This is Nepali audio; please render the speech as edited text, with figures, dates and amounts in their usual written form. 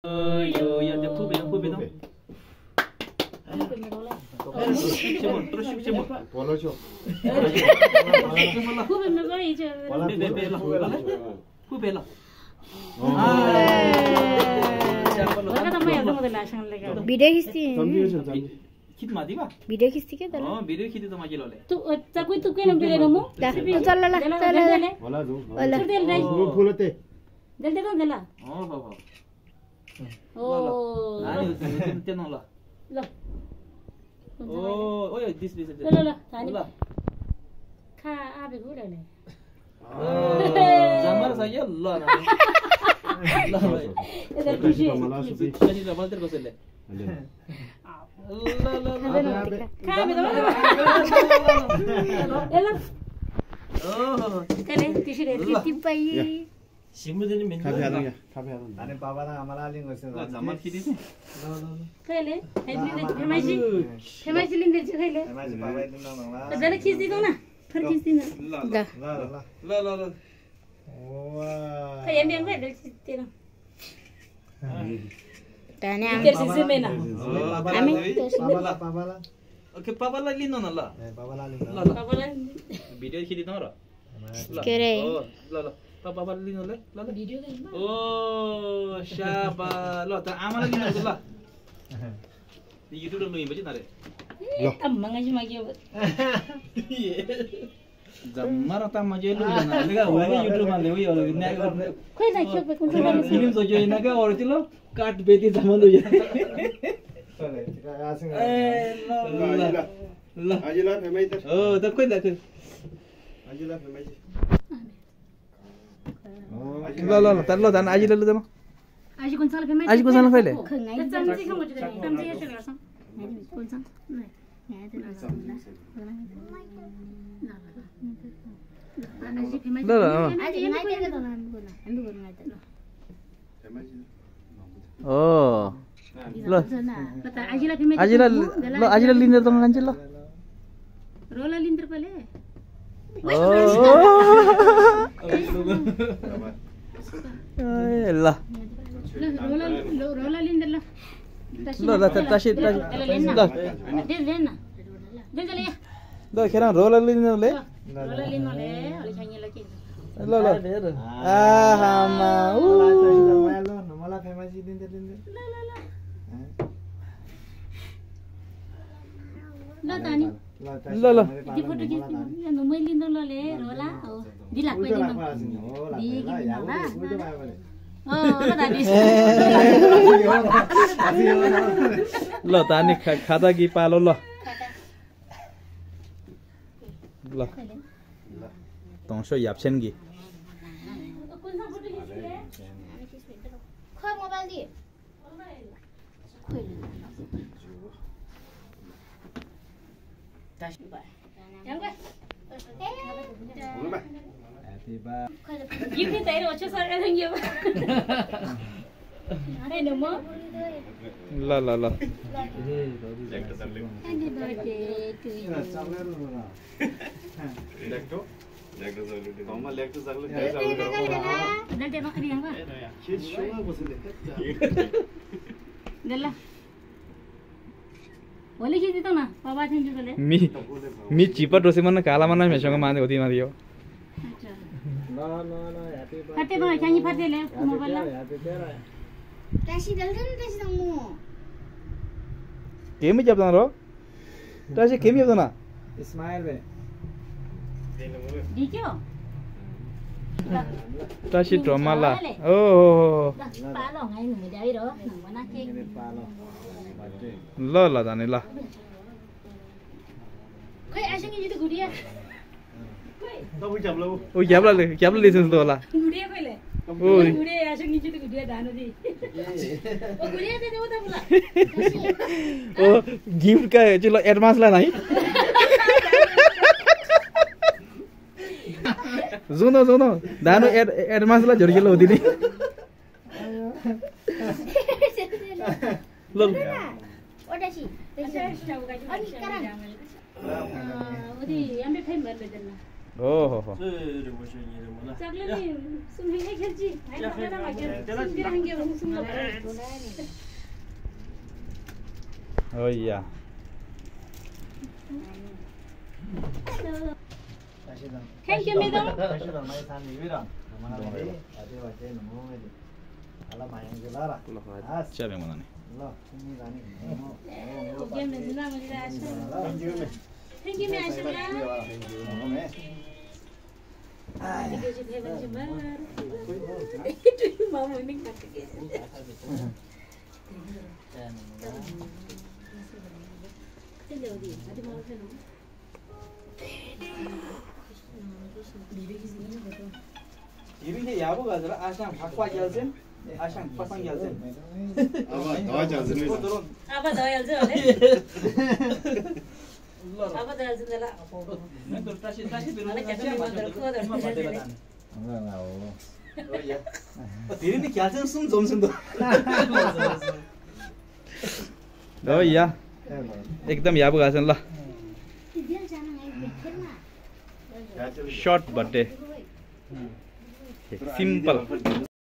Ya dia pube dong. Terus siapa? Bola jo. Pube me go ijo. Pube lah. Wala ta mai adamo de lasang lega. Video खिच्थी खिच माथि बा भिडियो खिच्थी के तले भिडियो खिच्दै त मान्छे लले तू ता कोई तू के नम्बर ले मो चल ल चल ल Bola jo. Wala. Fulate. दे दे दे ला हो ओ नानी त्यो न ल ल ओ ओय दिस ल ल थानी खा आबे गुडले जमर सय ल ल एदा खुशी कति ल बल्तर कसले ल ल खा बे दो एला ओहो कले तिसरे तिपाई सिमुदिनी मेन Kafe hadan ya. Kafe hadan. आणि बाबाला आम्हाला आलिंग असं जमर खिदिस कले फेमाइसी लिंदे खैले माझे बाबा इथून नव्हता जरा खिच दिदो ना फर खिच दिन ल ल ल ल ल वा खै एम एम खै तेरा तने तेरे से मेना बाबाला ओके पापाला लिनु न ल बाबाला आलिंग ल ल बाबाला भिडियो खिदिन र ल के रे ल ल पापा लिनु ल ल भिडियो गर्नु ओ शाबा ल त आमालाई लिनु ल युट्युब लो हिँड्छ नरे अम्मा गाजी मागियो जम्मर त मजे लु न लेगा हो युट्युब मा लेउ यो खोइ ना के कुन फिल्म तो जो इना का और तिलो काट बेती जमन हो जाए ए ल Ajila femai ter. ओ त खोइ दा खोइ Ajila femai. ल ल ल त ल जान आज ल जाम आज कोन साल फेमै आज को साल खैले खंगाई चम्ची खमो जरे चम्ची यसो गर्छ कोन सा नै ल ल आज यहाँ कोइ त हामी गर्नु आइ त Femai. ओ ल पता आजिला फेमै आज ल आज लिन्छ त मान्छे ल रोला लिन्टर पले ओ ए ल रोला लिन्टर ल ल ल त तासी ल ल दे लेना दे ले ल खेरा रोल लिनु ले रोला लिनु ले अलि खाइए ल के ल ल आ हामा उ मला फेमाची दिंदे ल तानी ल ल दी फोटो खिच्नु न मैले लिनु ल ले रोला हो दिला कोइ दिन ओ ल तानी ल तानी खाता कि पालो ल ल तँसो याप्छन् कि खोइ मोबाइल दि गिफ्ट तयार होछ सर थ्यांक यू अरे नमो ल ल ल happy birthday to you Lekto. Lekto zalu. Mama lekto zalu. दलते नखरी हंगा Shit shunga bosile. दल्ला ओले खिचि त न बाबा थ्यांक यू गले मी चिपट रोसे मन काला मन मेसँग माने होती मारियो अच्छा ल ल ल ह्यापी फटे न खानी फटे ले मोबाइल ला ह्यापी बर्थडे तासी दल्दन तासी दमु केमी जप्तान रो तासे केमी जप्तान स्माइल बे दिक्यो तासी ड्रमाला ओ पालो गाइ नु जाइ रो नमना के पालो बर्थडे ल ल जाने ल खै आसँग जित गुडिया Tahu jam lau. ओ क्याबला लिसन त होला गुडिया कहिले ओ गुडिया आसँग जित गुडिया धानु दि ओ गुडिया दे देउ त बुला ओ गिफ्ट का चलो एडवांस ला नहीं जुनो दानो एडवांस ला झर्केला होती नि ल ओटासी अनि करा ओदी एमबे फेम गर्दै देला ओहो हो चाकले नि सुनहेंगे खेल्ची हैन पक्का लाग्यो सुनतिर हंगे भन्नु सुन्न ओया थ्यांक यू मेडम 다시 더 많이 산 이유라. 그만하면 돼. 아주 와제 너무 해지. 알아 많이 줄라라. 아, च्याबे मनाने ल, 승리 가니. गेम ने जुना मजिरा आछ थ्यांक यू मे आइसला 먹으면 दिगेजी थे भन्छ मार मामा नि काटके त्यसले हो अझै मलाई छैन 이렇게 야부 가더라 아상 바꿔 gelsin 아상 파상 gelsin अब दवा चल्छ नि अब दयाल्छ भने अब दयाल्छ जला 또 다시 मलाई केटा मन्दर खोदर ओया धेरै नि ख्याल चाहिँ सुन जमसन त ओया एकदम याबु गाछन् ल दिल जाना है खेलना शॉर्ट बर्थडे सिंपल